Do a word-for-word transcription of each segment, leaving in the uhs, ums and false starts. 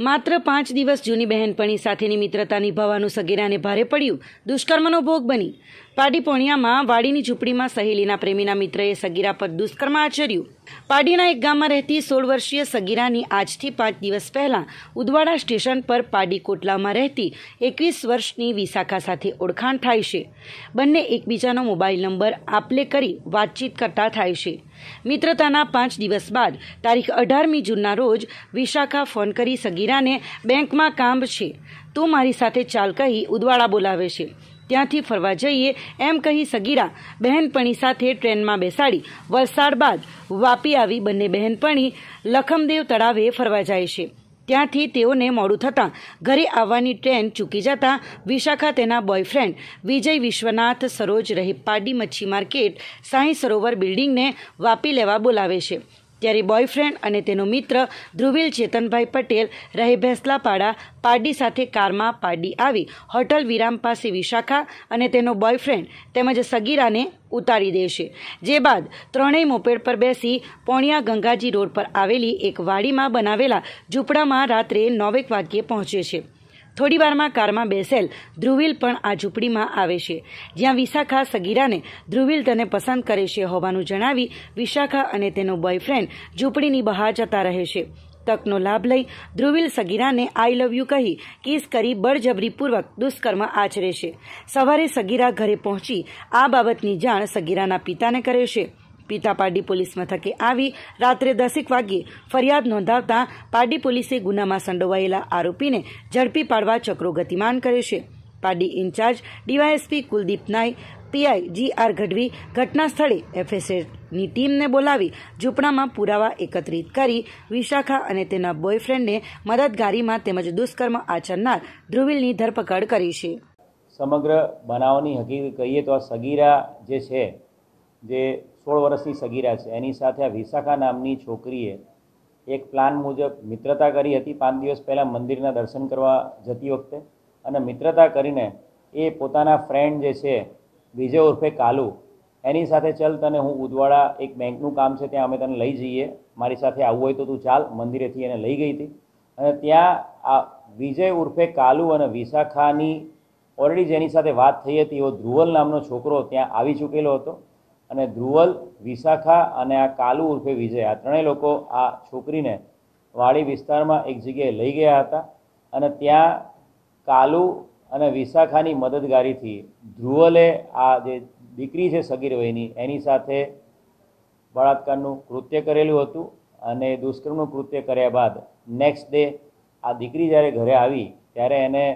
માત્ર પાંચ દિવસ જૂની બહેનપણી સાથેની મિત્રતા નિભાવવાનું સગીરાને ભારે પડ્યું. દુષ્કર્મનો ભોગ બની. પાડી પોણિયામાં વાડીની ઝૂંપડીમાં સહેલીના પ્રેમીના મિત્રએ સગીરા પર દુષ્કર્મ આચર્યું. પાડીના એક ગામમાં રહેતી સોળ વર્ષીય સગીરાની આજથી પાંચ દિવસ પહેલાં ઉદવાડા સ્ટેશન પર પાડી કોટલામાં રહેતી એકવીસ વર્ષની વિશાખા સાથે ઓળખાણ થાય છે. બંને એકબીજાનો મોબાઈલ નંબર આપલે કરી વાતચીત કરતા થાય છે. મિત્રતાના પાંચ દિવસ બાદ તારીખ અઢારમી જૂનના રોજ વિશાખા ફોન કરી સગીરાને બેંકમાં કામ છે, તું મારી સાથે ચાલ કહી ઉદવાડા બોલાવે છે. ત્યાંથી ફરવા જઈએ એમ કહી સગીરા બહેનપણી સાથે ટ્રેનમાં બેસાડી વલસાડ બાદ વાપી આવી બંને બહેનપણી લખમદેવ તળાવે ફરવા જાય છે. ત્યાંથી તેઓને મોડું થતાં ઘરે આવવાની ટ્રેન ચૂકી જતાં વિશાખા તેના બોયફ્રેન્ડ વિજય વિશ્વનાથ સરોજ રહી પાડી મચ્છી માર્કેટ સાંઈ સરોવર બિલ્ડિંગને વાપી લેવા બોલાવે છે. ત્યારે બોયફ્રેન્ડ અને તેનો મિત્ર ધ્રુવીલ ચેતનભાઈ પટેલ રહે ભેંસલાપાડા પાડી સાથે કારમાં પાડી આવી હોટલ વિરામ પાસે વિશાખા અને તેનો બોયફ્રેન્ડ તેમજ સગીરાને ઉતારી દેશે. જે બાદ ત્રણેય મોપેડ પર બેસી પોણિયા ગંગાજી રોડ પર આવેલી એક વાડીમાં બનાવેલા ઝૂંપડામાં રાત્રે નવેક વાગ્યે પહોંચે છે. થોડી વારમાં કારમાં બેસેલ ધ્રુવીલ પણ આ ઝૂંપડીમાં આવે છે, જ્યાં વિશાખા સગીરાને ધ્રુવીલ તેને પસંદ કરે છે હોવાનું જણાવી વિશાખા અને તેનો બોયફ્રેન્ડ ઝૂંપડીની બહાર જતા રહે છે. તકનો લાભ લઈ ધ્રુવીલ સગીરાને આઈ લવ યુ કહી કિસ કરી બળજબરીપૂર્વક દુષ્કર્મ આચરે છે. સવારે સગીરા ઘરે પહોંચી આ બાબતની જાણ સગીરાના પિતાને કરે છે. પિતા પાડી પોલીસ મથકે આવી રાત્રે દસેક વાગ્યે ફરિયાદ નોંધાવતા પાડી પોલીસે ગુનામાં સંડોવાયેલા આરોપીને ઝડપી પાડવા ચક્રો ગતિમાન કરે છે. પાડી ઇન્ચાર્જ ડીવાયએસપી કુલદીપ નાઈ, પીઆઈ જી આર ગઢવી ઘટના સ્થળે એફએસએની ટીમને બોલાવી ઝૂંપડામાં પુરાવા એકત્રિત કરી વિશાખા અને તેના બોયફ્રેન્ડને મદદગારીમાં તેમજ દુષ્કર્મ આચરનાર ધ્રુવીલની ધરપકડ કરી છે. સમગ્ર બનાવની હકીકત કહીએ તો આ સગીરા જે છે, જે સોળ વર્ષની સગીરા છે, એની સાથે આ વિશાખા નામની છોકરીએ એક પ્લાન મુજબ મિત્રતા કરી હતી. પાંચ દિવસ પહેલાં મંદિરના દર્શન કરવા જતી વખતે અને મિત્રતા કરીને એ પોતાના ફ્રેન્ડ જે છે વિજય ઉર્ફે કાલુ, એની સાથે ચલ તને હું ઉદવાડા એક બેંકનું કામ છે ત્યાં અમે તને લઈ જઈએ, મારી સાથે આવવું હોય તો તું ચાલ, મંદિરેથી એને લઈ ગઈ હતી. અને ત્યાં આ વિજય ઉર્ફે કાલુ અને વિશાખાની ઓલરેડી જેની સાથે વાત થઈ હતી એવો ધ્રુવલ નામનો છોકરો ત્યાં આવી ચૂકેલો હતો. અને ધ્રુવલ, વિશાખા અને આ કાલુ ઉર્ફે વિજય, આ ત્રણેય લોકો આ છોકરીને વાડી વિસ્તારમાં એક જગ્યાએ લઈ ગયા હતા. અને ત્યાં કાલુ અને વિશાખાની મદદગારીથી ધ્રુવલે આ જે દીકરી છે સગીર વયની એની સાથે બળાત્કારનું કૃત્ય કરેલું હતું. અને દુષ્કર્મનું કૃત્ય કર્યા બાદ નેક્સ્ટ ડે આ દીકરી જ્યારે ઘરે આવી ત્યારે એને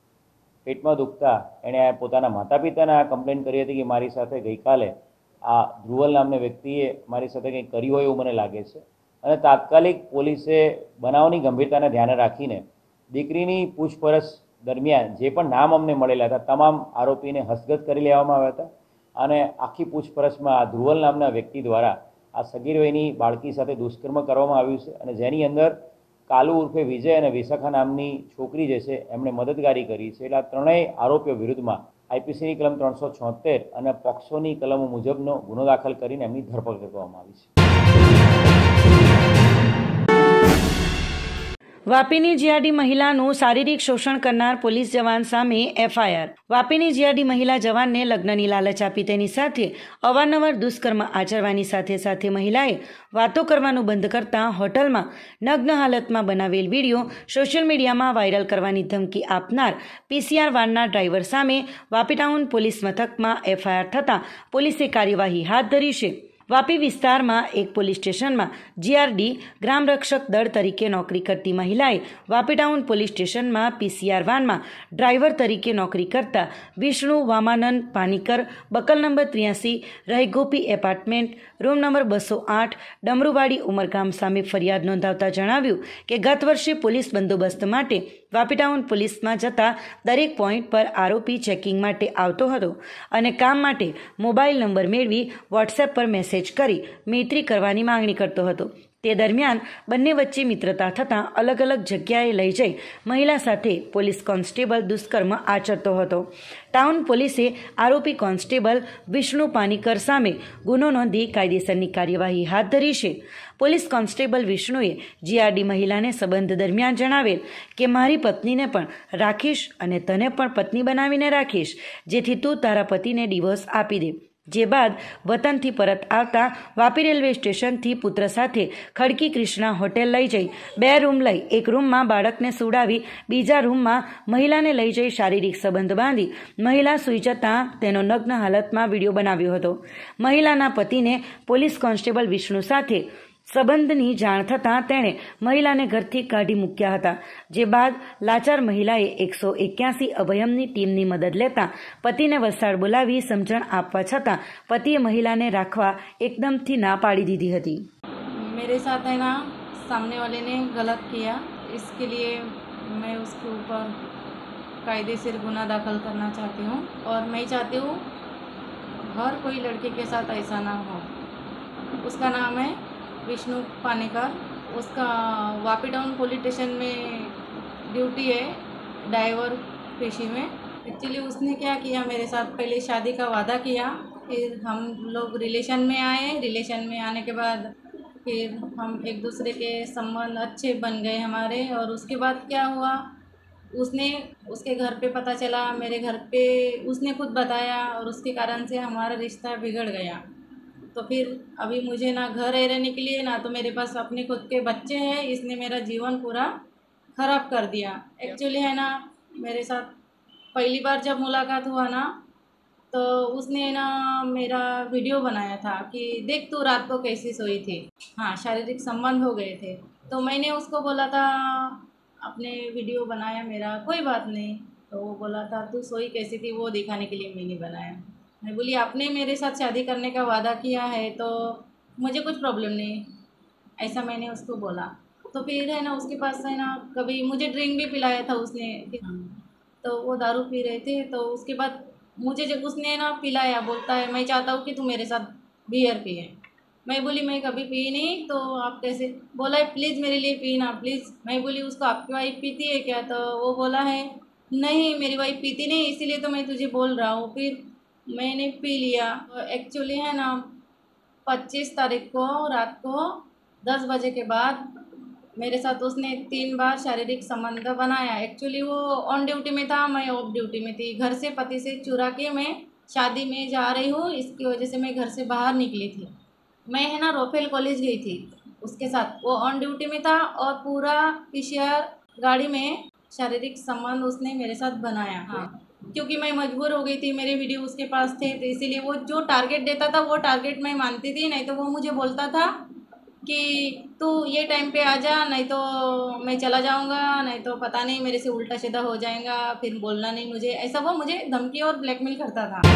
પેટમાં દુખતા એણે પોતાના માતા પિતાને આ કમ્પ્લેન કરી હતી કે મારી સાથે ગઈકાલે આ ધ્રુવલ નામના વ્યક્તિએ મારી સાથે કંઈક કર્યું હોય એવું મને લાગે છે. અને તાત્કાલિક પોલીસે બનાવની ગંભીરતાને ધ્યાને રાખીને દીકરીની પૂછપરછ દરમિયાન જે પણ નામ અમને મળેલા હતા તમામ આરોપીને હસ્તગત કરી લેવામાં આવ્યા હતા. અને આખી પૂછપરછમાં આ ધ્રુવલ નામના વ્યક્તિ દ્વારા આ સગીર વયની બાળકી સાથે દુષ્કર્મ કરવામાં આવ્યું છે. અને જેની અંદર કાલુ ઉર્ફે વિજય અને વિશાખા નામની છોકરી જે છે એમણે મદદગારી કરી છે. એટલે આ ત્રણેય આરોપીઓ વિરુદ્ધમાં આઈપીસીની કલમ ત્રણસો છોતેર અને પોક્સોની કલમો મુજબનો ગુનો દાખલ કરીને એમની ધરપકડ કરવામાં આવી છે. વાપીની જીઆરડી મહિલાનું શારીરિક શોષણ કરનાર પોલીસ જવાન સામે એફઆઈઆર. વાપીની જીઆરડી મહિલા જવાનને લગ્નની લાલચ આપી તેની સાથે અવારનવાર દુષ્કર્મ આચરવાની સાથે સાથે મહિલાએ વાતો કરવાનું બંધ કરતા હોટલમાં નગ્ન હાલતમાં બનાવેલ વિડીયો સોશિયલ મીડિયામાં વાયરલ કરવાની ધમકી આપનાર પીસીઆર વાનના ડ્રાઈવર સામે વાપી ટાઉન પોલીસ મથકમાં એફઆઈઆર થતાં પોલીસે કાર્યવાહી હાથ ધરી છે. વાપી વિસ્તારમાં એક પોલીસ સ્ટેશનમાં જીઆરડી ગ્રામરક્ષક દળ તરીકે નોકરી કરતી મહિલાએ વાપી ટાઉન પોલીસ સ્ટેશનમાં પીસીઆર વાનમાં ડ્રાઈવર તરીકે નોકરી કરતા વિષ્ણુ વામાનંદ પાનીકર, બકલ નંબર ત્ર્યાસી, રહી ગોપી એપાર્ટમેન્ટ, રૂમ નંબર બસો આઠ, ડમરુવાડી ઉમરગામ સામે ફરિયાદ નોંધાવતા જણાવ્યું કે ગત વર્ષે પોલીસ બંદોબસ્ત માટે વાપી ટાઉન પોલીસમાં જતા દરેક પોઈન્ટ પર આરોપી ચેકિંગ માટે આવતો હતો અને કામ માટે મોબાઈલ નંબર મેળવી વોટ્સએપ પર મેસેજ કરી મૈત્રી કરવાની માંગણી કરતો હતો. તે દરમિયાન બંને વચ્ચે મિત્રતા થતાં અલગ અલગ જગ્યાએ લઈ જઈ મહિલા સાથે પોલીસ કોન્સ્ટેબલ દુષ્કર્મ આચરતો હતો. ટાઉન પોલીસે આરોપી કોન્સ્ટેબલ વિષ્ણુ પાનીકર સામે ગુનો નોંધી કાયદેસરની કાર્યવાહી હાથ ધરી છે. પોલીસ કોન્સ્ટેબલ વિષ્ણુએ જીઆરડી મહિલાને સંબંધ દરમિયાન જણાવેલ કે મારી પત્નીને પણ રાખીશ અને તને પણ પત્ની બનાવીને રાખીશ, જેથી તું તારા પતિને ડિવોર્સ આપી દે. જે બાદ વતનથી પરત આવતા વાપી રેલવે સ્ટેશનથી પુત્ર સાથે ખડકી કૃષ્ણા હોટેલ લઈ જઈ બે રૂમ લઈ એક રૂમમાં બાળકને સુડાવી બીજા રૂમમાં મહિલાને લઈ જઈ શારીરિક સંબંધ બાંધી મહિલા સૂઈ જતાં તેનો નગ્ન હાલતમાં વિડીયો બનાવ્યો હતો. મહિલાના પતિને પોલીસ કોન્સ્ટેબલ વિષ્ણુ સાથે સંબંધની જાણ થતાં તેણે મહિલાને ઘરથી કાઢી મૂક્યા હતા. જે બાદ લાચાર મહિલાએ એકસો એક્યાસી અભયમની ટીમની મદદ લેતા પતિને વલસાડ બોલાવી સમજણ આપવા છતાં પતિએ મહિલાને રાખવા એકદમથી ના પાડી દીધી હતી. मेरे साथ है ना सामने वाले ने गलत किया, इसके लिए मैं उसके ऊपर कायदे से गुना दाखिल करना चाहती हूँ और मैं चाहती हूँ हर कोई लड़के के साथ ऐसा ना हो. उसका नाम है विष्णु पानेकर. उसका वापी टाउन पुलिस स्टेशन में ड्यूटी है ड्राइवर पेशी में. एक्चुअली उसने क्या किया, मेरे साथ पहले शादी का वादा किया, फिर हम लोग रिलेशन में आए. रिलेशन में आने के बाद फिर हम एक दूसरे के संबंध अच्छे बन गए हमारे. और उसके बाद क्या हुआ, उसने उसके घर पे पता चला, मेरे घर पे उसने खुद बताया और उसके कारण से हमारा रिश्ता बिगड़ गया. तो फिर अभी मुझे ना घर रहने के लिए ना तो मेरे पास अपने खुद के बच्चे हैं. इसने मेरा जीवन पूरा ख़राब कर दिया. एक्चुअली है ना मेरे साथ पहली बार जब मुलाकात हुआ ना तो उसने ना मेरा वीडियो बनाया था कि देख तू रात को कैसी सोई थी. हाँ, शारीरिक संबंध हो गए थे. तो मैंने उसको बोला था अपने वीडियो बनाया मेरा, कोई बात नहीं. तो वो बोला था तू सोई कैसी थी वो दिखाने के लिए मैंने बनाया. मैं बोली आपने मेरे साथ शादी करने का वादा किया है तो मुझे कुछ प्रॉब्लम नहीं, ऐसा मैंने उसको बोला. तो फिर है ना उसके पास है ना कभी मुझे ड्रिंक भी पिलाया था उसने. तो वो दारू पी रहे थे तो उसके बाद मुझे जब उसने ना पिलाया, बोलता है मैं चाहता हूँ कि तू मेरे साथ बियर पिए. मैं बोली मैं कभी पी नहीं, तो आप कैसे. बोला है प्लीज़ मेरे लिए पीना प्लीज़. मैं बोली उसको आपकी वाइफ पीती है क्या, तो वो बोला है नहीं मेरी वाइफ पीती नहीं, इसीलिए तो मैं तुझे बोल रहा हूँ. फिर मैंने पी लिया. एक्चुअली है ना पच्चीस तारीख को रात को दस बजे के बाद मेरे साथ उसने तीन बार शारीरिक संबंध बनाया. एक्चुअली वो ऑन ड्यूटी में था, मैं ऑफ ड्यूटी में थी. घर से पति से चुरा के मैं शादी में जा रही हूँ, इसकी वजह से मैं घर से बाहर निकली थी. मैं है ना रोफेल कॉलेज गई थी उसके साथ. वो ऑन ड्यूटी में था और पूरा पीसीआर गाड़ी में शारीरिक संबंध उसने मेरे साथ बनाया. हाँ, क्योंकि मैं मजबूर हो गई थी, मेरे वीडियो उसके पास थे, तो इसीलिए वो जो टारगेट देता था वो टारगेट मैं मानती थी. नहीं तो वो मुझे बोलता था कि तू ये टाइम पे आ जा, नहीं तो मैं चला जाऊंगा, नहीं तो पता नहीं मेरे से उल्टा सीधा हो जाएगा, फिर बोलना नहीं मुझे. ऐसा वो मुझे धमकी और ब्लैकमेल करता था.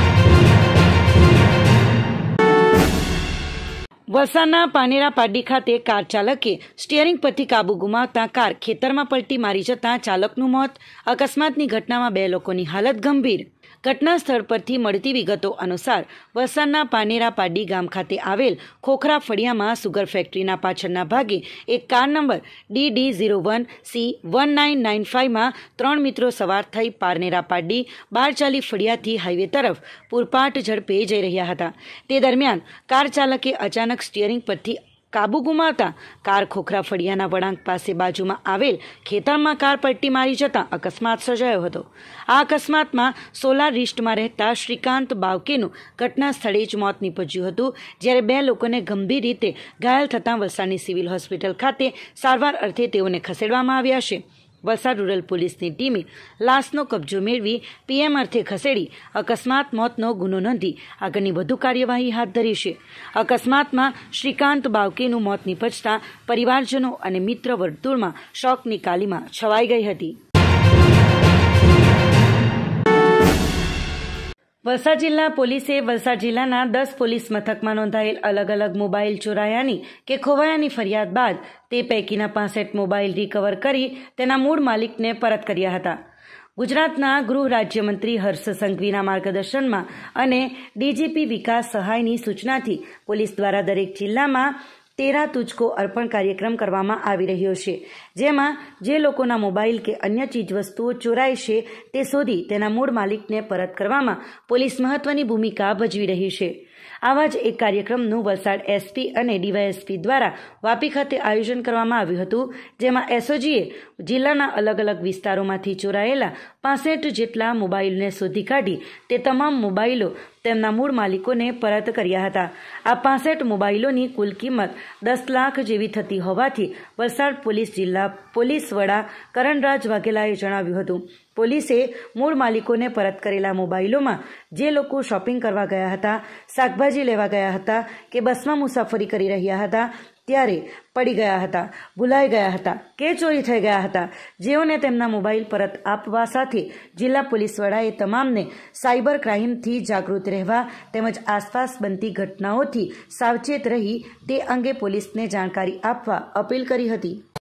વલસાડના પાનેરા પાડી ખાતે કાર ચાલકે સ્ટીયરિંગ પરથી કાબુ ગુમાવતા કાર ખેતરમાં પલટી મારી જતાં ચાલકનું મોત. અકસ્માતની ઘટનામાં બે લોકોની હાલત ગંભીર. ઘટના સ્થળ પરથી મળતી વિગતો અનુસાર વલસાડના પાનેરા પાડી ગામ ખાતે આવેલ ખોખરા ફળિયામાં સુગર ફેક્ટરીના પાછળના ભાગે એક car number D D zero one C one nine nine ફાઇવમાં ત્રણ મિત્રો સવાર થઈ પારનેરા પાડી બારચાલી ફળિયાથી હાઈવે તરફ પૂરપાટ ઝડપે જઈ રહ્યા હતા. તે દરમિયાન કાર ચાલકે અચાનક સ્ટીયરિંગ પરથી કાબુ ગુમાવતા કાર ખોખરા ફળિયાના વળાંક પાસે બાજુમાં આવેલ ખેતરમાં કાર પલટી મારી જતાં અકસ્માત સર્જાયો હતો. આ અકસ્માતમાં સોલાર રિસ્ટમાં રહેતા શ્રીકાંત બાવકેનું ઘટના સ્થળે જ મોત નીપજ્યું હતું, જ્યારે બે લોકોને ગંભીર રીતે ઘાયલ થતાં વલસાડની સિવિલ હોસ્પિટલ ખાતે સારવાર અર્થે તેઓને ખસેડવામાં આવ્યા છે. વલસાડ રૂરલ પોલીસની ટીમે લાશનો કબજો મેળવી પીએમ અર્થે ખસેડી અકસ્માત મોતનો ગુનો નોંધી આગળની વધુ કાર્યવાહી હાથ ધરી છે. અકસ્માતમાં શ્રીકાંત બાવકેનું મોત નીપજતા પરિવારજનો અને મિત્ર વર્તુળમાં શોકની કાલીમાં છવાઈ ગઈ હતી. વલસાડ જિલ્લા પોલીસે વલસાડ જિલ્લાના દસ પોલીસ મથકમાં નોંધાયેલ અલગ અલગ મોબાઈલ ચોરાયાની કે ખોવાયાની ફરિયાદ બાદ તે પૈકીના પાસઠ મોબાઈલ રિકવર કરી તેના મૂળ માલિકને પરત કર્યા હતા. ગુજરાતના ગૃહ રાજ્યમંત્રી હર્ષ સંઘવીના માર્ગદર્શનમાં અને ડીજીપી વિકાસ સહાયની સૂચનાથી પોલીસ દ્વારા દરેક જિલ્લામાં તેરા તુજકો અર્પણ કાર્યક્રમ કરવામાં આવી રહ્યો છે, જેમાં જે લોકોના મોબાઈલ કે અન્ય ચીજવસ્તુઓ ચોરાય છે તે શોધી તેના મૂળ માલિકને પરત કરવામાં પોલીસ મહત્વની ભૂમિકા ભજવી રહી છે. આવા જ એક કાર્યક્રમનું વલસાડ એસપી અને ડીવાયએસપી દ્વારા વાપી ખાતે આયોજન કરવામાં આવ્યું હતું, જેમાં એસઓજીએ જિલ્લાના અલગ અલગ વિસ્તારોમાંથી ચોરાયેલા પાસઠ જેટલા મોબાઈલને શોધી કાઢી તે તમામ મોબાઈલો તેમના મૂળ માલિકોને પરત કર્યા હતા. આ પાસઠ મોબાઈલોની કુલ કિંમત દસ લાખ જેવી થતી હોવાથી વલસાડ પોલીસ જિલ્લા પોલીસ વડા કરણરાજ વાઘેલાએ જણાવ્યું હતું. પોલીસે મૂળ માલિકોને પરત કરેલા મોબાઈલોમાં જે લોકો શોપિંગ કરવા ગયા હતા, શાકભાજી લેવા ગયા હતા કે બસમાં મુસાફરી કરી રહ્યા હતા ત્યારે પડી ગયા હતા, ભૂલાઈ ગયા હતા કે ચોરી થઈ ગયા હતા, જેઓને તેમના મોબાઈલ પરત આપવા સાથે જિલ્લા પોલીસ વડાએ તમામને સાયબર ક્રાઇમથી જાગૃત રહેવા તેમજ આસપાસ બનતી ઘટનાઓથી સાવચેત રહી તે અંગે પોલીસને જાણકારી આપવા અપીલ કરી હતી.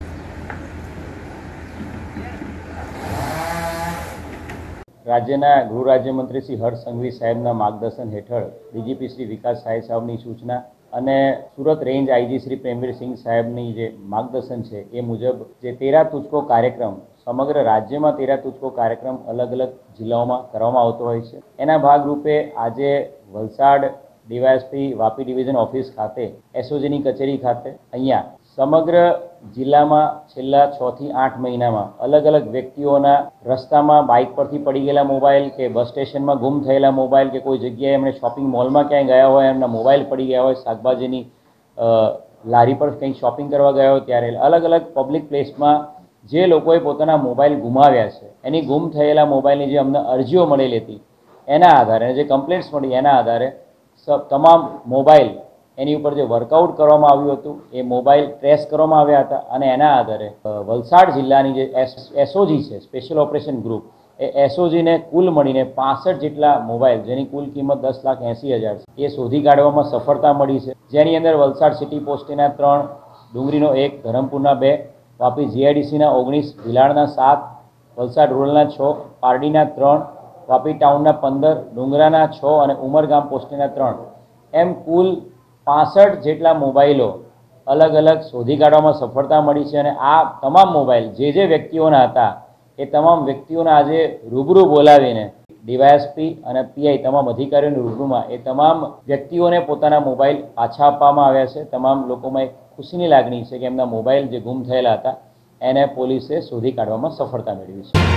રાજ્યના ગૃહ રાજ્યમંત્રી શ્રી હર્ષ સંઘવી સાહેબના માર્ગદર્શન હેઠળ ડીજીપી શ્રી વિકાસ સાહેબ સાહેબની સૂચના અને સુરત રેન્જ આઈજી શ્રી પ્રેમવીરસિંહ સાહેબની જે માર્ગદર્શન છે એ મુજબ જે તેરા તુજકો કાર્યક્રમ સમગ્ર રાજ્યમાં તેરા તુજકો કાર્યક્રમ અલગ અલગ જિલ્લાઓમાં કરવામાં આવતો હોય છે. એના ભાગરૂપે આજે Valsad DYSP Vapi division office ખાતે એસઓજીની કચેરી ખાતે અહીંયા સમગ્ર જિલ્લામાં છેલ્લા છ થી આઠ મહિનામાં અલગ અલગ વ્યક્તિઓના રસ્તામાં બાઇક પરથી પડી ગયેલા મોબાઈલ કે બસ સ્ટેશનમાં ગુમ થયેલા મોબાઈલ કે કોઈ જગ્યાએ એમણે શોપિંગ મોલમાં ક્યાંય ગયા હોય એમના મોબાઈલ પડી ગયા હોય, શાકભાજીની લારી પર કંઈક શોપિંગ કરવા ગયા હોય ત્યારે અલગ અલગ પબ્લિક પ્લેસમાં જે લોકોએ પોતાના મોબાઈલ ગુમાવ્યા છે એની ગુમ થયેલા મોબાઈલની જે અમને અરજીઓ મળેલી હતી એના આધારે, જે કમ્પ્લેન્ટ્સ મળી એના આધારે તમામ મોબાઈલ એની ઉપર જે વર્કઆઉટ કરવામાં આવ્યું હતું એ મોબાઈલ ટ્રેસ કરવામાં આવ્યા હતા અને એના આધારે વલસાડ જિલ્લાની જે એસઓજી છે, સ્પેશિયલ ઓપરેશન ગ્રુપ, એ એસઓજીને કુલ મળીને પાસઠ જેટલા મોબાઈલ જેની કુલ કિંમત દસ લાખ એંસી હજાર છે એ શોધી કાઢવામાં સફળતા મળી છે. જેની અંદર વલસાડ સિટી પોસ્ટના ત્રણ, ડુંગરીનો એક, ધરમપુરના બે, વાપી જીઆઈડીસીના ઓગણીસ, ભીલાડના સાત, વલસાડ રૂરલના છ, પારડીના ત્રણ, વાપી ટાઉનના પંદર, ડુંગરાના છ અને ઉમરગામ પોસ્ટના ત્રણ, એમ કુલ પાસઠ જેટલા મોબાઈલો અલગ અલગ શોધી કાઢવામાં સફળતા મળી છે. અને આ તમામ મોબાઈલ જે જે વ્યક્તિઓના હતા એ તમામ વ્યક્તિઓને આજે રૂબરૂ બોલાવીને ડીવાયએસપી અને પીઆઈ તમામ અધિકારીઓની રૂબરૂમાં એ તમામ વ્યક્તિઓને પોતાના મોબાઈલ પાછા આપવામાં આવ્યા છે. તમામ લોકોમાં એક ખુશીની લાગણી છે કે એમના મોબાઈલ જે ગુમ થયેલા હતા એને પોલીસે શોધી કાઢવામાં સફળતા મેળવી છે.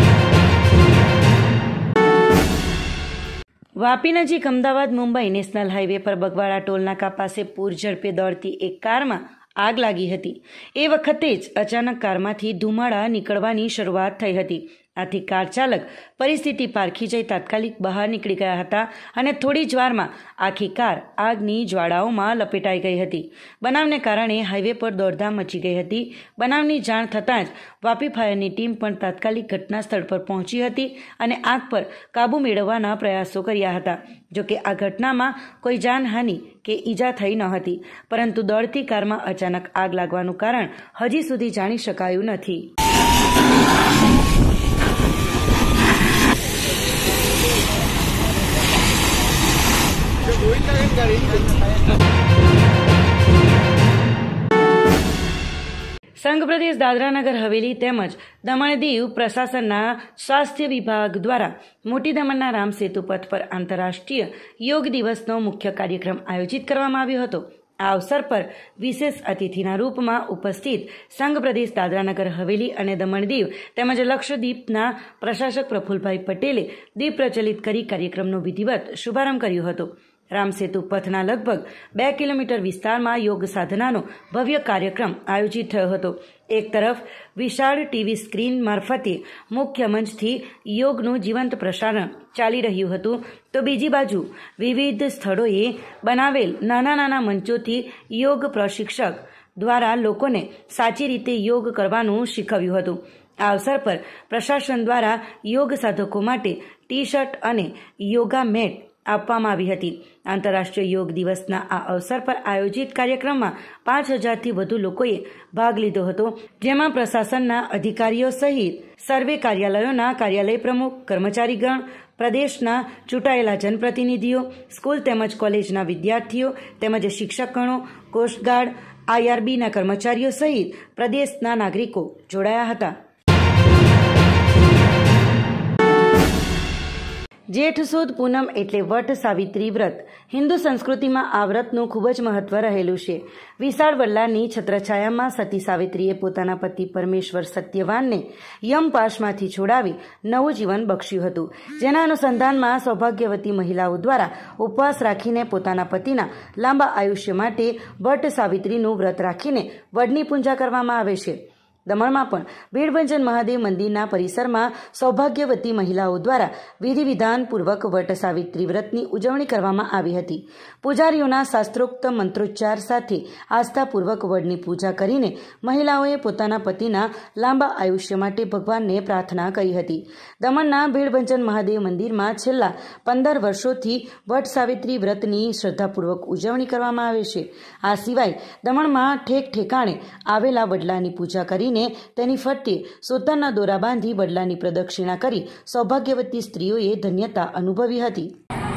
વાપી નજીક અમદાવાદ મુંબઈ નેશનલ હાઈવે પર બગવાડા ટોલનાકા પાસે પૂર ઝડપે દોડતી એક કારમાં આગ લાગી હતી. એ વખતે જ અચાનક કારમાંથી ધુમાડા નીકળવાની શરૂઆત થઈ હતી. આથી કાર ચાલક પરિસ્થિતિ પારખી જઈ તાત્કાલિક બહાર નીકળી ગયા હતા અને થોડી જ વારમાં આખી કાર આગની જ્વાળાઓમાં લપેટાઈ ગઈ હતી. બનાવને કારણે હાઈવે પર દોડધામ મચી ગઈ હતી. બનાવની જાણ થતાં જ વાપી ફાયરની ટીમ પણ તાત્કાલિક ઘટના સ્થળ પર પહોંચી હતી અને આગ પર કાબૂ મેળવવાના પ્રયાસો કર્યા હતા. જોકે આ ઘટનામાં કોઈ જાનહાનિ કે ઈજા થઈ ન હતી, પરંતુ દોડતી કારમાં અચાનક આગ લાગવાનું કારણ હજી સુધી જાણી શકાયું નથી. સંઘ પ્રદેશ દાદરાનગર હવેલી તેમજ દમણ દીવ પ્રશાસનના સ્વાસ્થ્ય વિભાગ દ્વારા મોટી દમણના રામ સેતુ પથ પર આંતરરાષ્ટ્રીય યોગ દિવસનો મુખ્ય કાર્યક્રમ આયોજિત કરવામાં આવ્યો હતો. આ અવસર પર વિશેષ અતિથિના રૂપમાં ઉપસ્થિત સંઘ પ્રદેશ દાદરાનગર હવેલી અને દમણ દીવ તેમજ લક્ષદ્વીપના પ્રશાસક પ્રફુલભાઈ પટેલે દીપ પ્રચલિત કરી કાર્યક્રમનો વિધિવત શુભારંભ કર્યો હતો. રામ સેતુ પથના લગભગ બે કિલોમીટર વિસ્તારમાં યોગ સાધનાનો ભવ્ય કાર્યક્રમ આયોજિત થયો હતો. એક તરફ વિશાળ ટીવી સ્ક્રીન મારફતે મુખ્ય મંચથી યોગનું જીવંત પ્રસારણ ચાલી રહ્યું હતું, તો બીજી બાજુ વિવિધ સ્થળોએ બનાવેલ નાના નાના મંચોથી યોગ પ્રશિક્ષક દ્વારા લોકોને સાચી રીતે યોગ કરવાનું શીખવ્યું હતું. આ અવસર પર પ્રશાસન દ્વારા યોગ સાધકો માટે ટી શર્ટ અને યોગા મેટ આપવામાં આવી હતી. આંતરરાષ્ટ્રીય યોગ દિવસના આ અવસર પર આયોજિત કાર્યક્રમમાં પાંચ હજારથી વધુ લોકોએ ભાગ લીધો હતો, જેમાં પ્રશાસનના અધિકારીઓ સહિત સર્વે કાર્યાલયોના કાર્યાલય પ્રમુખ, કર્મચારીગણ, પ્રદેશના ચૂંટાયેલા જનપ્રતિનિધિઓ, સ્કૂલ તેમજ કોલેજના વિદ્યાર્થીઓ તેમજ શિક્ષકગણો, કોસ્ટગાર્ડ, આઈઆરબીના કર્મચારીઓ સહિત પ્રદેશના નાગરિકો જોડાયા હતા. જેઠ સુદ પૂનમ એટલે વટ સાવિત્રી વ્રત. હિન્દુ સંસ્કૃતિમાં આ વ્રતનું ખૂબ જ મહત્વ રહેલું છે. વિશાળ વલ્લાની છત્રછાયામાં સતી સાવિત્રીએ પોતાના પતિ પરમેશ્વર સત્યવાનને યમપાશમાંથી છોડાવી નવું જીવન બક્ષ્યું હતું, જેના અનુસંધાનમાં સૌભાગ્યવતી મહિલાઓ દ્વારા ઉપવાસ રાખીને પોતાના પતિના લાંબા આયુષ્ય માટે વટ સાવિત્રીનું વ્રત રાખીને વડની પૂજા કરવામાં આવે છે. દમણમાં પણ ભીડભંજન મહાદેવ મંદિરના પરિસરમાં સૌભાગ્યવતી મહિલાઓ દ્વારા વિધિ વિધાનપૂર્વક વટ સાવિત્રી વ્રતની ઉજવણી કરવામાં આવી હતી. પૂજારીઓના શાસ્ત્રોક્ત મંત્રોચ્ચાર સાથે આસ્થાપૂર્વક વડની પૂજા કરીને મહિલાઓએ પોતાના પતિના લાંબા આયુષ્ય માટે ભગવાનને પ્રાર્થના કરી હતી. દમણના ભીડભંજન મહાદેવ મંદિરમાં છેલ્લા પંદર વર્ષોથી વટ સાવિત્રી વ્રતની શ્રદ્ધાપૂર્વક ઉજવણી કરવામાં આવે છે. આ સિવાય દમણમાં ઠેક ઠેકાણે આવેલા વડલાની પૂજા કરીને તેની ફરતે સૂતરના દોરા બાંધી વડલાની પ્રદક્ષિણા કરી સૌભાગ્યવતી સ્ત્રીઓએ ધન્યતા અનુભવી હતી.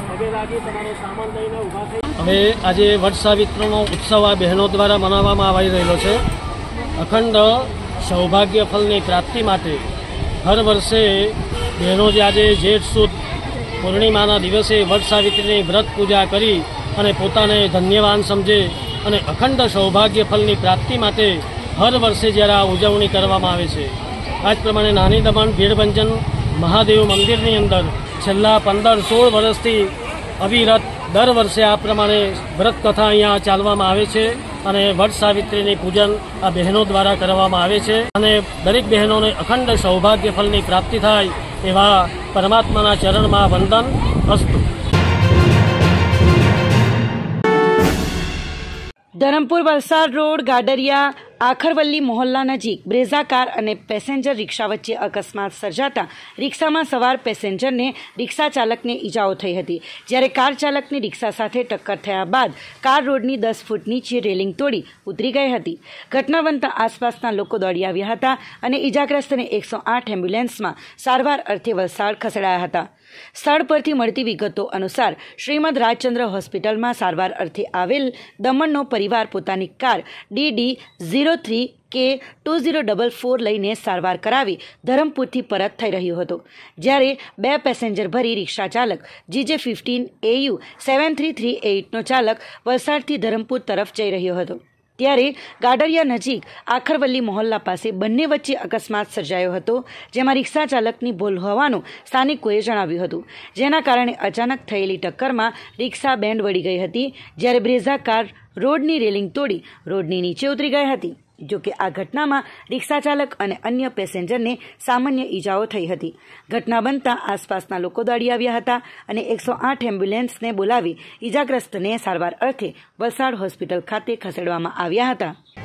હવે આજે વટ સાવિત્રીનો ઉત્સવ આ બહેનો દ્વારા મનાવવામાં આવી રહેલો છે. અખંડ સૌભાગ્ય ફળની પ્રાપ્તિ માટે હર વર્ષે બહેનો જે આજે જેઠ સુદ પૂર્ણિમાના દિવસે વટ સાવિત્રીની વ્રત પૂજા કરી અને પોતાને ધન્યવાન સમજે અને અખંડ સૌભાગ્ય ફળની પ્રાપ્તિ માટે હર વર્ષે જ્યારે આ ઉજવણી કરવામાં આવે છે. આ જ પ્રમાણે નાની દમણ ભીડભંજન મહાદેવ મંદિરની અંદર છેલ્લા પંદર સોળ વર્ષથી અવિરત દર વર્ષે આ પ્રમાણે વ્રત કથા અહીંયા ચાલવામાં આવે છે અને વટ સાવિત્રીની પૂજન આ બહેનો દ્વારા કરવામાં આવે છે અને દરેક બહેનોને અખંડ સૌભાગ્ય ફળની પ્રાપ્તિ થાય એવા પરમાત્માના ચરણમાં વંદન અસ્તુ. ધરમપુર વલસાડ રોડ ગાડરિયા આખરવલ્લી મોહલ્લા નજીક બ્રેઝા કાર અને પેસેન્જર રિક્ષા વચ્ચે અકસ્માત સર્જાતા રિક્ષામાં સવાર પેસેન્જરને રિક્ષા ચાલકને ઈજાઓ થઈ હતી, જ્યારે કાર ચાલકની રિક્ષા સાથે ટક્કર થયા બાદ કાર રોડની દસ ફૂટ નીચે રેલિંગ તોડી ઉતરી ગઈ હતી. ઘટના બનતા આસપાસના લોકો દોડી આવ્યા હતા અને ઈજાગ્રસ્તને એકસો આઠ એમ્બ્યુલન્સમાં સારવાર અર્થે વલસાડ ખસેડાયા હતા. સ્થળ પરથી મળતી વિગતો અનુસાર શ્રીમદ રાજચંદ્ર હોસ્પિટલમાં સારવાર અર્થે આવેલ દમણનો પરિવાર પોતાની કાર ડીડી ઝીરો થ્રી કે ટુ ઝીરો ડબલ ફોર લઈને સારવાર કરાવી ધરમપુરથી પરત થઈ રહ્યો હતો, જ્યારે બે પેસેન્જર ભરી રિક્ષા ચાલક GJ fifteen AU seven three three એઇટનો ચાલક વલસાડથી ધરમપુર તરફ જઈ રહ્યો હતો. ત્યારે ગાડરિયા નજીક આખરવલ્લી મોહલ્લા પાસે બંને વચ્ચે અકસ્માત સર્જાયો હતો, જેમાં રિક્ષા ચાલકની ભૂલ હોવાનું સ્થાનિકોએ જણાવ્યું હતું, જેના કારણે અચાનક થયેલી ટક્કરમાં રિક્ષા બેન્ડ વળી ગઈ હતી, જ્યારે બ્રેઝા કાર રોડની રેલિંગ તોડી રોડની નીચે ઉતરી ગઈ હતી. જોકે આ ઘટનામાં રિક્ષા ચાલક અને અન્ય પેસેન્જરને સામાન્ય ઈજાઓ થઈ હતી. ઘટના બનતા આસપાસના લોકો દોડી આવ્યા હતા અને એકસો આઠ એમ્બ્યુલન્સને બોલાવી ઈજાગ્રસ્તને સારવાર અર્થે વલસાડ હોસ્પિટલ ખાતે ખસેડવામાં આવ્યા હતા.